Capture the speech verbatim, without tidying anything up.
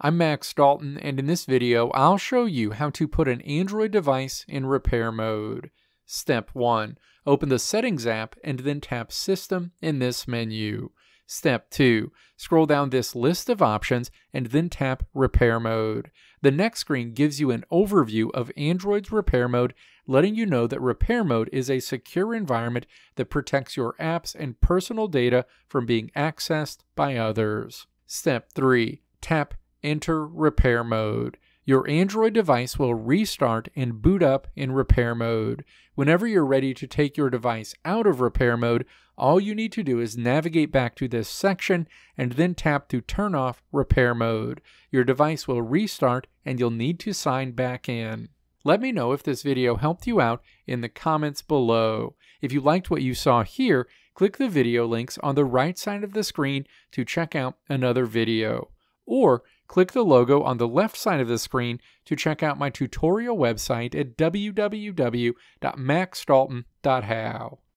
I'm Max Dalton, and in this video I'll show you how to put an Android device in repair mode. Step one. Open the Settings app and then tap System in this menu. Step two. Scroll down this list of options and then tap Repair Mode. The next screen gives you an overview of Android's repair mode, letting you know that repair mode is a secure environment that protects your apps and personal data from being accessed by others. Step three. Tap Enter repair mode. Your Android device will restart and boot up in repair mode. Whenever you're ready to take your device out of repair mode, all you need to do is navigate back to this section and then tap to turn off repair mode. Your device will restart and you'll need to sign back in. Let me know if this video helped you out in the comments below. If you liked what you saw here, click the video links on the right side of the screen to check out another video. Or click the logo on the left side of the screen to check out my tutorial website at w w w dot max dalton dot how.